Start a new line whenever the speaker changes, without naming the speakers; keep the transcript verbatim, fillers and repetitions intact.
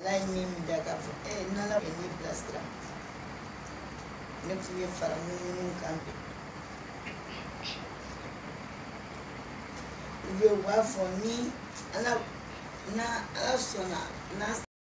Là, il m'a mis d'accord. Eh, non, là, il y a une place là. Ne pouvait faire un campé. Vous voyez, for me, and I, na, I